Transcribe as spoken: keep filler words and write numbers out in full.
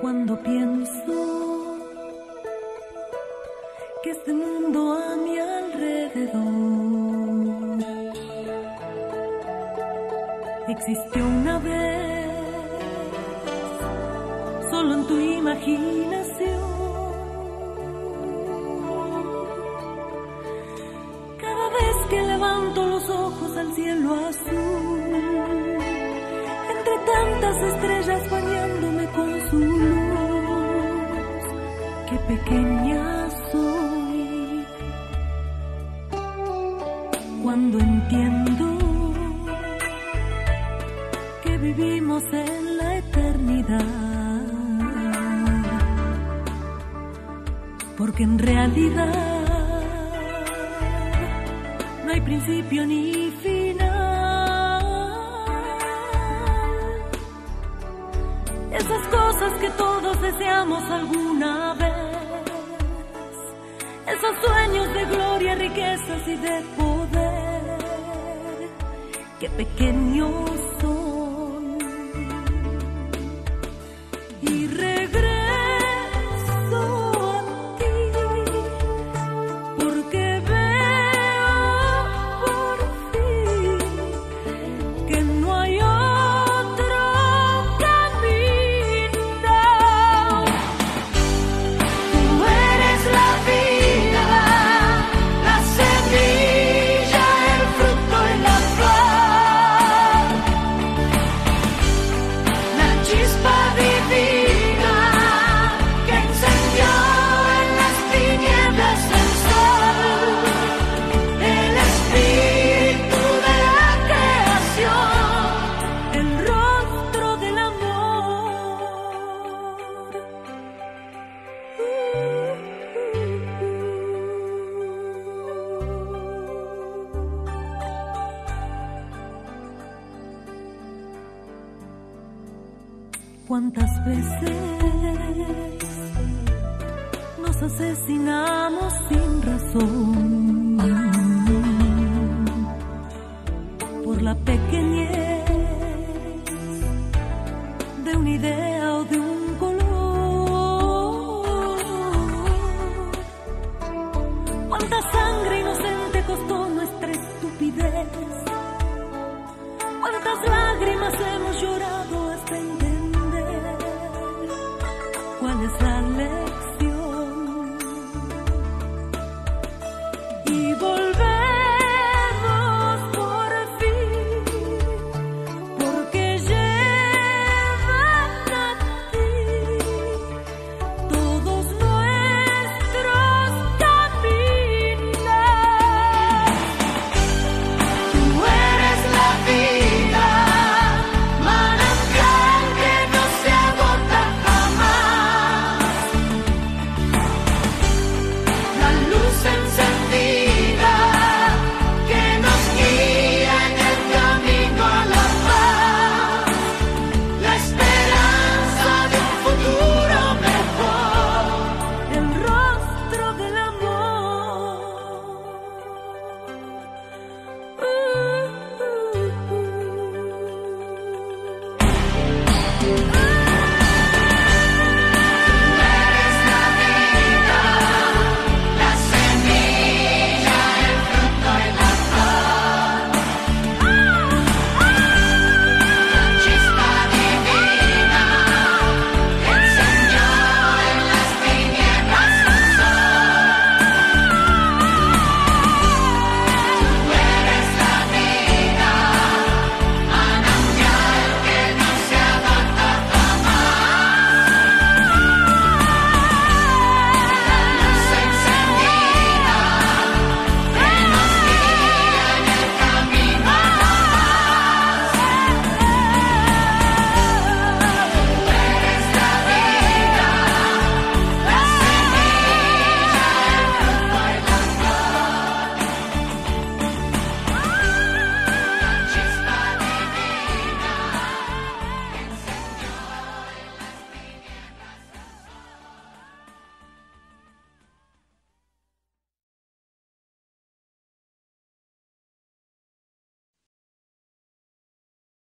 Cuando pienso que este mundo a mi alrededor existió una vez, solo en tu imaginación. Cada vez que levanto los ojos al cielo azul, entre tantas estrellas bañándome con su luz, qué pequeña soy. Cuando entiendo que vivimos en la eternidad, porque en realidad no hay principio ni final. Esas cosas que todos deseamos alguna vez, esos sueños de gloria, riquezas y de poder, qué pequeños son. Y regreso a ti, porque veo por fin que no hay otro camino. Tú eres la vida, la semilla, el fruto y la flor, la chispa divina que encendió en las tinieblas el sol, el espíritu de la creación, el rostro del amor. ¿Cuántas veces nos asesinamos sin razón por la pequeñez de una idea o de un color? ¿Cuánta sangre inocente costó nuestra estupidez? ¿Cuántas lágrimas hemos llorado